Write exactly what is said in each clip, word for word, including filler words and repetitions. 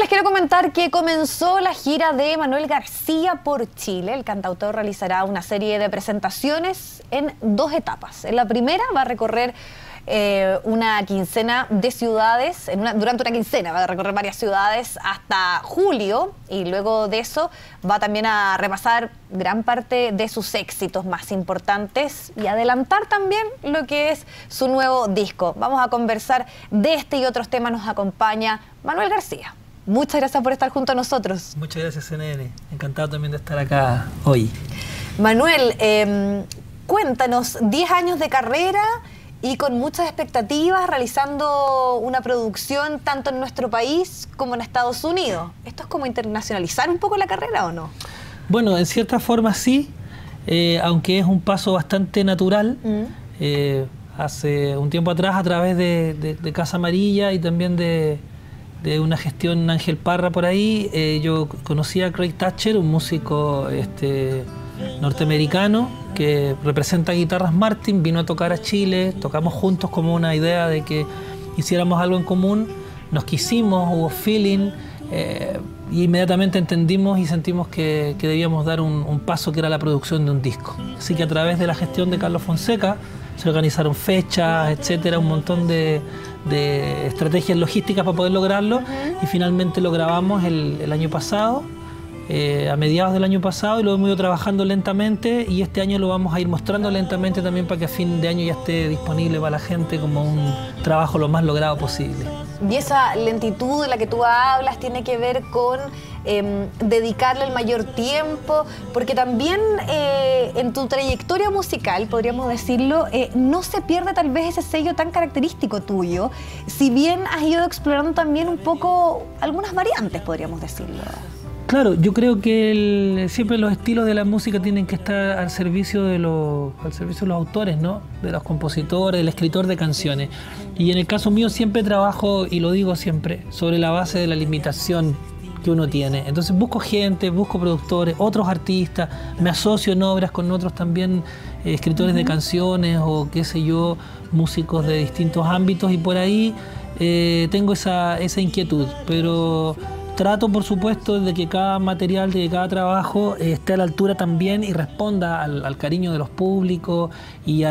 les quiero comentar que comenzó la gira de Manuel García por Chile. El cantautor realizará una serie de presentaciones en dos etapas. En la primera va a recorrer eh, una quincena de ciudades, en una, durante una quincena va a recorrer varias ciudades hasta julio, y luego de eso va también a repasar gran parte de sus éxitos más importantes y adelantar también lo que es su nuevo disco. Vamos a conversar de este y otros temas. Nos acompaña Manuel García. Muchas gracias por estar junto a nosotros. Muchas gracias, C N N. Encantado también de estar acá hoy. Manuel, eh, cuéntanos, diez años de carrera y con muchas expectativas, realizando una producción tanto en nuestro país como en Estados Unidos. ¿Esto es como internacionalizar un poco la carrera o no? Bueno, en cierta forma sí, eh, aunque es un paso bastante natural. Mm. Eh, hace un tiempo atrás, a través de, de, de Casa Amarilla y también de... de una gestión Ángel Parra por ahí, eh, yo conocí a Craig Thatcher, un músico este, norteamericano que representa guitarras Martin, vino a tocar a Chile, tocamos juntos como una idea de que hiciéramos algo en común, nos quisimos, hubo feeling, eh, y inmediatamente entendimos y sentimos que, que debíamos dar un, un paso que era la producción de un disco. Así que a través de la gestión de Carlos Fonseca se organizaron fechas, etcétera, un montón de, de estrategias logísticas para poder lograrlo. Uh-huh. Y finalmente lo grabamos el, el año pasado, eh, a mediados del año pasado, y lo hemos ido trabajando lentamente, y este año lo vamos a ir mostrando lentamente también para que a fin de año ya esté disponible para la gente como un trabajo lo más logrado posible. Y esa lentitud de la que tú hablas tiene que ver con eh, dedicarle el mayor tiempo, porque también eh, en tu trayectoria musical, podríamos decirlo, eh, no se pierde tal vez ese sello tan característico tuyo, si bien has ido explorando también un poco algunas variantes, podríamos decirlo. Claro, yo creo que el, siempre los estilos de la música tienen que estar al servicio de los, al servicio de los autores, ¿no? De los compositores, del escritor de canciones. Y en el caso mío siempre trabajo, y lo digo siempre, sobre la base de la limitación que uno tiene. Entonces busco gente, busco productores, otros artistas, me asocio en obras con otros también eh, escritores uh-huh. de canciones o qué sé yo, músicos de distintos ámbitos, y por ahí eh, tengo esa, esa inquietud, pero trato, por supuesto, de que cada material, de que cada trabajo eh, esté a la altura también y responda al, al cariño de los públicos y a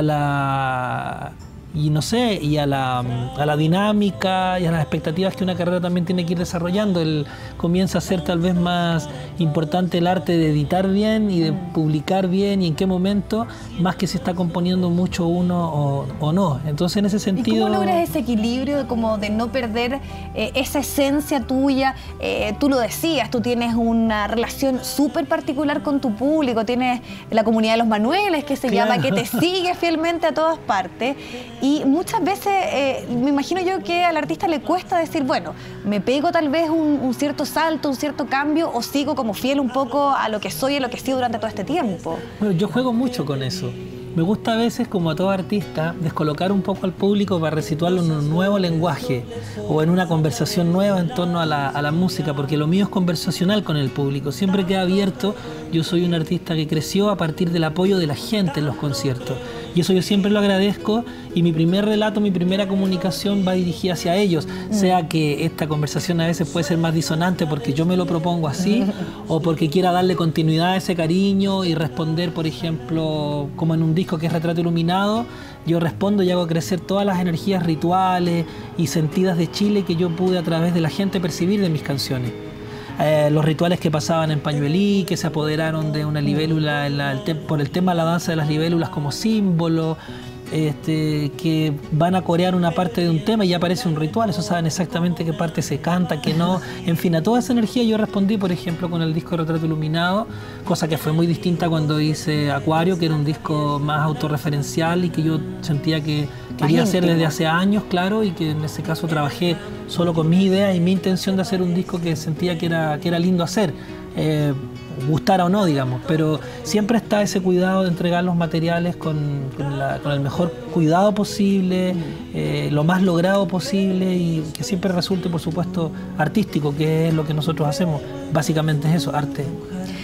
la... y no sé, y a la, a la dinámica y a las expectativas que una carrera también tiene que ir desarrollando. El, comienza a ser tal vez más importante el arte de editar bien y de publicar bien y en qué momento, más que si está componiendo mucho uno o, o no. Entonces, en ese sentido... ¿Y cómo logras ese equilibrio como de no perder eh, esa esencia tuya? Eh, tú lo decías, tú tienes una relación súper particular con tu público, tienes la comunidad de los Manueles, que se claro. llama, que te sigue fielmente a todas partes. Y muchas veces eh, me imagino yo que al artista le cuesta decir, bueno, me pego tal vez un, un cierto salto, un cierto cambio, o sigo como fiel un poco a lo que soy y a lo que he sido durante todo este tiempo. Bueno, yo juego mucho con eso. Me gusta a veces, como a todo artista, descolocar un poco al público para resituarlo en un nuevo lenguaje o en una conversación nueva en torno a la, a la música, porque lo mío es conversacional con el público, siempre queda abierto. Yo soy un artista que creció a partir del apoyo de la gente en los conciertos, y eso yo siempre lo agradezco, y mi primer relato, mi primera comunicación va dirigida hacia ellos, sea que esta conversación a veces puede ser más disonante porque yo me lo propongo así, o porque quiera darle continuidad a ese cariño y responder, por ejemplo, como en un disco que es Retrato Iluminado, yo respondo y hago crecer todas las energías rituales y sentidas de Chile que yo pude a través de la gente percibir de mis canciones. Eh, los rituales que pasaban en Pañuelí, que se apoderaron de una libélula en la, el te, por el tema de la danza de las libélulas como símbolo, este, que van a corear una parte de un tema y ya aparece un ritual, eso saben exactamente qué parte se canta, qué no, en fin, a toda esa energía yo respondí, por ejemplo, con el disco Retrato Iluminado, cosa que fue muy distinta cuando hice Acuario, que era un disco más autorreferencial y que yo sentía que quería hacer desde hace años, claro, y que en ese caso trabajé solo con mis ideas y mi intención de hacer un disco que sentía que era, que era lindo hacer. Eh, gustara o no, digamos, pero siempre está ese cuidado de entregar los materiales con, con, la, con el mejor cuidado posible, eh, lo más logrado posible, y que siempre resulte, por supuesto, artístico, que es lo que nosotros hacemos. Básicamente es eso, arte.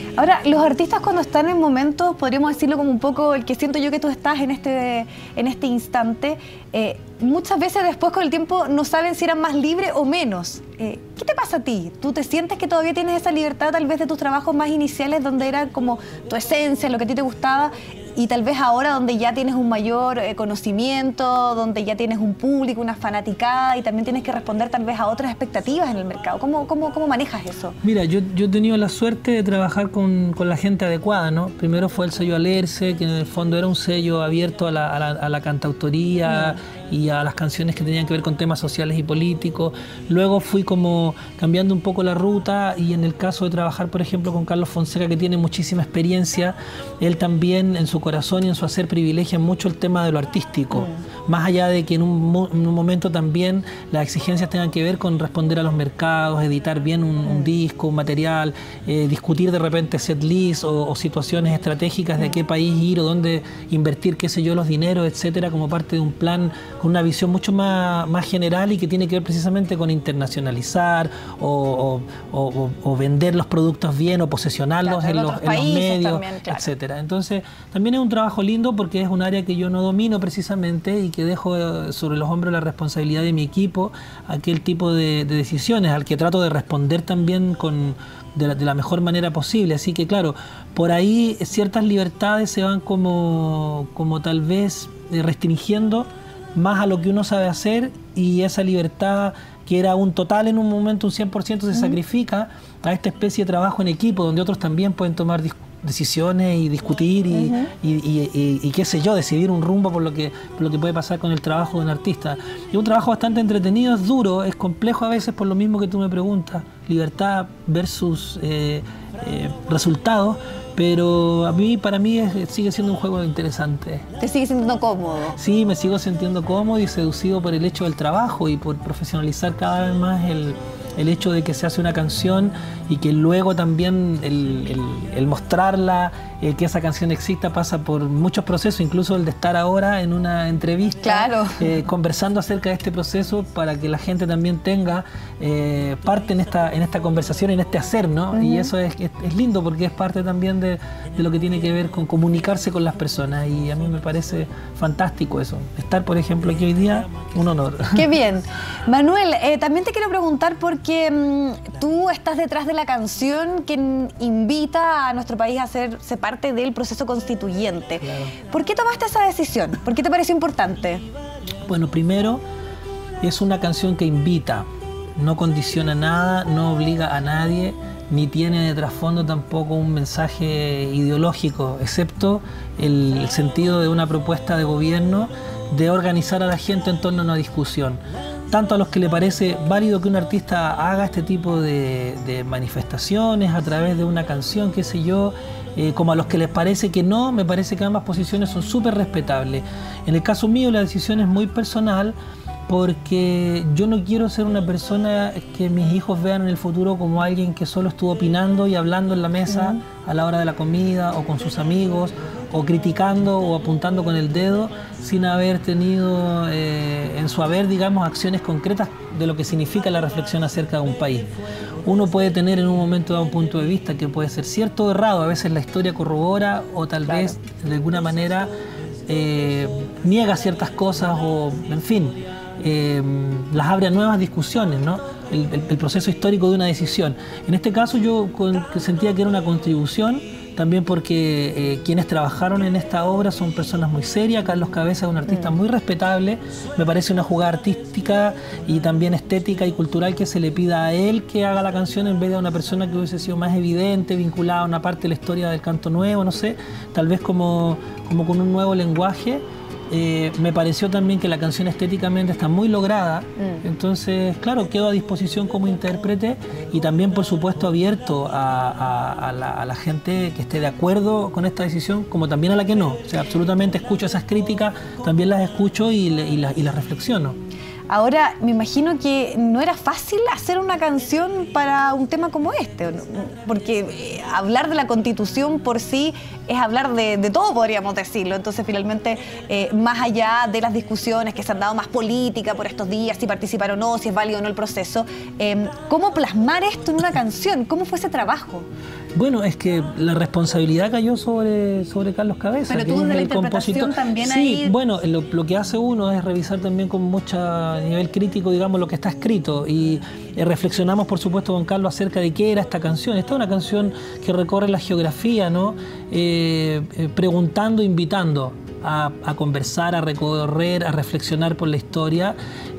Ahora, los artistas cuando están en momentos, podríamos decirlo como un poco el que siento yo que tú estás en este, en este instante, eh, muchas veces después con el tiempo no saben si eran más libres o menos. Eh, ¿Qué te pasa a ti? ¿Tú te sientes que todavía tienes esa libertad tal vez de tus trabajos más iniciales donde era como tu esencia, lo que a ti te gustaba? Y tal vez ahora donde ya tienes un mayor eh, conocimiento, donde ya tienes un público, una fanaticada y también tienes que responder tal vez a otras expectativas en el mercado. ¿Cómo, cómo, cómo manejas eso? Mira, yo, yo he tenido la suerte de trabajar con, con la gente adecuada, ¿no? Primero fue el sello Alerce, que en el fondo era un sello abierto a la, a la, a la cantautoría mm. y a las canciones que tenían que ver con temas sociales y políticos. Luego fui como cambiando un poco la ruta y en el caso de trabajar, por ejemplo, con Carlos Fonseca, que tiene muchísima experiencia, él también en su corazón y en su hacer privilegia mucho el tema de lo artístico, mm. más allá de que en un, en un momento también las exigencias tengan que ver con responder a los mercados, editar bien un, mm. un disco, un material, eh, discutir de repente set list o, o situaciones estratégicas de a qué país ir o dónde invertir, qué sé yo, los dineros, etcétera, como parte de un plan con una visión mucho más, más general y que tiene que ver precisamente con internacionalizar o, o, o, o vender los productos bien o posesionarlos claro, en, los, en los medios, también, claro. etcétera. Entonces, también es un trabajo lindo porque es un área que yo no domino precisamente y que dejo sobre los hombros la responsabilidad de mi equipo, aquel tipo de, de decisiones al que trato de responder también con, de, la, de la mejor manera posible. Así que claro, por ahí ciertas libertades se van como, como tal vez restringiendo más a lo que uno sabe hacer y esa libertad que era un total en un momento, un cien por ciento se uh-huh. sacrifica a esta especie de trabajo en equipo donde otros también pueden tomar decisiones y discutir y, uh-huh. y, y, y, y qué sé yo, decidir un rumbo por lo que por lo que puede pasar con el trabajo de un artista. Es un trabajo bastante entretenido, es duro, es complejo a veces por lo mismo que tú me preguntas, libertad versus eh, eh, resultados, pero a mí, para mí es, sigue siendo un juego interesante. ¿Te sigues sintiendo cómodo? Sí, me sigo sintiendo cómodo y seducido por el hecho del trabajo y por profesionalizar cada vez más el el hecho de que se hace una canción y que luego también el, el, el mostrarla, eh, que esa canción exista, pasa por muchos procesos, incluso el de estar ahora en una entrevista, claro. eh, conversando acerca de este proceso para que la gente también tenga eh, parte en esta, en esta conversación, en este hacer, ¿no? Uh-huh. Y eso es, es, es lindo porque es parte también de, de lo que tiene que ver con comunicarse con las personas y a mí me parece fantástico eso. Estar, por ejemplo, aquí hoy día, un honor. Qué bien. Manuel, eh, también te quiero preguntar porque mmm, tú estás detrás de la canción que invita a nuestro país a hacerse parte del proceso constituyente. Claro. ¿Por qué tomaste esa decisión? ¿Por qué te pareció importante? Bueno, primero, es una canción que invita, no condiciona nada, no obliga a nadie, ni tiene de trasfondo tampoco un mensaje ideológico, excepto el, el sentido de una propuesta de gobierno de organizar a la gente en torno a una discusión. Tanto a los que le parece válido que un artista haga este tipo de, de manifestaciones a través de una canción, qué sé yo, eh, como a los que les parece que no, me parece que ambas posiciones son súper respetables. En el caso mío la decisión es muy personal porque yo no quiero ser una persona que mis hijos vean en el futuro como alguien que solo estuvo opinando y hablando en la mesa uh-huh. a la hora de la comida o con sus amigos o criticando o apuntando con el dedo sin haber tenido eh, en su haber, digamos, acciones concretas de lo que significa la reflexión acerca de un país. Uno puede tener en un momento dado un punto de vista que puede ser cierto o errado, a veces la historia corrobora o tal claro. vez de alguna manera eh, niega ciertas cosas o, en fin, eh, las abre a nuevas discusiones, ¿no? El, el, el proceso histórico de una decisión. En este caso yo con, que sentía que era una contribución, también porque eh, quienes trabajaron en esta obra son personas muy serias. Carlos Cabeza es un artista muy respetable, me parece una jugada artística y también estética y cultural que se le pida a él que haga la canción en vez de a una persona que hubiese sido más evidente, vinculada a una parte de la historia del canto nuevo, no sé, tal vez como, como con un nuevo lenguaje. Eh, me pareció también que la canción estéticamente está muy lograda, mm. entonces claro, quedo a disposición como intérprete y también por supuesto abierto a, a, a, la, a la gente que esté de acuerdo con esta decisión como también a la que no, o sea, absolutamente escucho esas críticas, también las escucho y, le, y, la, y las reflexiono. Ahora, me imagino que no era fácil hacer una canción para un tema como este, porque eh, hablar de la Constitución por sí es hablar de, de todo, podríamos decirlo. Entonces, finalmente, eh, más allá de las discusiones que se han dado más política por estos días, si participar o no, si es válido o no el proceso, eh, ¿cómo plasmar esto en una canción? ¿Cómo fue ese trabajo? Bueno, es que la responsabilidad cayó sobre, sobre Carlos Cabeza. Pero tú desde la interpretación también sí, ahí... bueno, lo, lo que hace uno es revisar también con mucho nivel crítico, digamos, lo que está escrito. Y eh, reflexionamos, por supuesto, con Carlos acerca de qué era esta canción. Esta es una canción que recorre la geografía, ¿no? Eh, eh, preguntando, invitando a, a conversar, a recorrer, a reflexionar por la historia.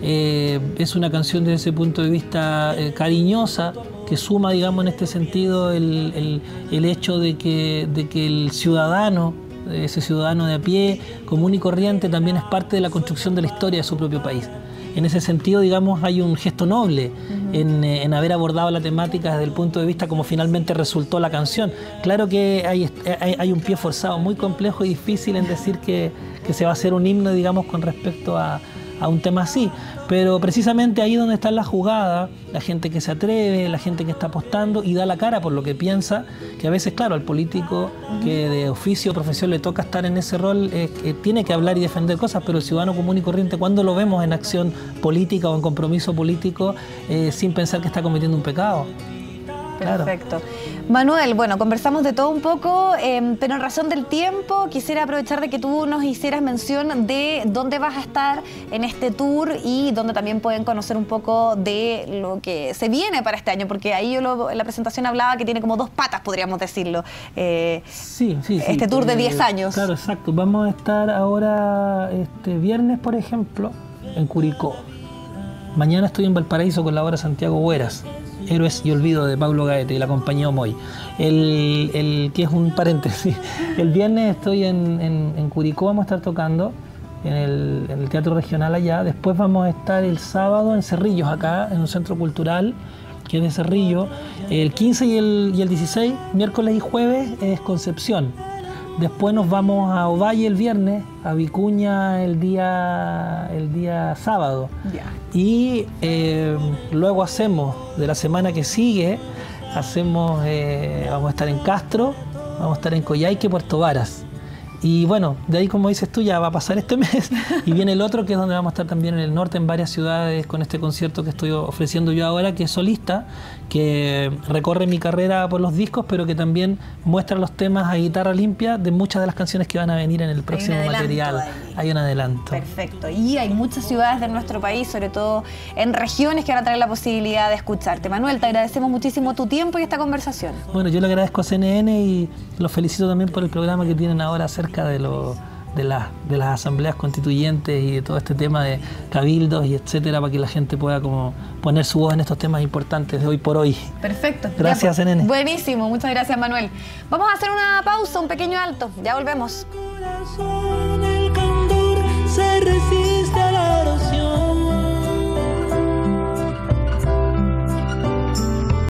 Eh, es una canción desde ese punto de vista eh, cariñosa, que suma, digamos, en este sentido el, el, el hecho de que, de que el ciudadano, ese ciudadano de a pie, común y corriente, también es parte de la construcción de la historia de su propio país. En ese sentido, digamos, hay un gesto noble uh-huh. en, en haber abordado la temática desde el punto de vista como finalmente resultó la canción. Claro que hay, hay, hay un pie forzado muy complejo y difícil en decir que, que se va a hacer un himno, digamos, con respecto a, a un tema así, pero precisamente ahí donde está la jugada, la gente que se atreve, la gente que está apostando y da la cara por lo que piensa, que a veces, claro, al político que de oficio o profesión le toca estar en ese rol, eh, que tiene que hablar y defender cosas, pero el ciudadano común y corriente, cuando lo vemos en acción política o en compromiso político, eh, sin pensar que está cometiendo un pecado. Perfecto. Claro. Manuel, bueno, conversamos de todo un poco, eh, pero en razón del tiempo quisiera aprovechar de que tú nos hicieras mención de dónde vas a estar en este tour y dónde también pueden conocer un poco de lo que se viene para este año, porque ahí yo lo, en la presentación hablaba que tiene como dos patas, podríamos decirlo. Eh, sí, sí, sí. Este tour de diez eh, años. Claro, exacto. Vamos a estar ahora este viernes, por ejemplo, en Curicó. Mañana estoy en Valparaíso con la obra Santiago Hueras, Héroes y Olvido, de Pablo Gaete y la compañía Omoy. El, el, que es un paréntesis. El viernes estoy en, en, en Curicó, vamos a estar tocando en el, en el Teatro Regional allá. Después vamos a estar el sábado en Cerrillos, acá, en un centro cultural que es de Cerrillo. El quince y el, y el dieciséis, miércoles y jueves, es Concepción. Después nos vamos a Ovalle el viernes, a Vicuña el día, el día sábado. Yeah. Y eh, luego hacemos, de la semana que sigue, hacemos, eh, vamos a estar en Castro, vamos a estar en Coyhaique, Puerto Varas. Y bueno, de ahí, como dices tú, ya va a pasar este mes y viene el otro, que es donde vamos a estar también en el norte, en varias ciudades, con este concierto que estoy ofreciendo yo ahora, que es solista, que recorre mi carrera por los discos, pero que también muestra los temas a guitarra limpia de muchas de las canciones que van a venir en el próximo material. Ahí. Hay un adelanto. Perfecto. Y hay muchas ciudades de nuestro país, sobre todo en regiones, que van a tener la posibilidad de escucharte. Manuel, te agradecemos muchísimo tu tiempo y esta conversación. Bueno, yo le agradezco a C N N y los felicito también por el programa que tienen ahora acerca de, lo, de, la, de las asambleas constituyentes y de todo este tema de cabildos y etcétera, para que la gente pueda como poner su voz en estos temas importantes de hoy por hoy. Perfecto. Gracias, C N N. Buenísimo, muchas gracias, Manuel. Vamos a hacer una pausa, un pequeño alto, ya volvemos. Corazón, el candor se recibe.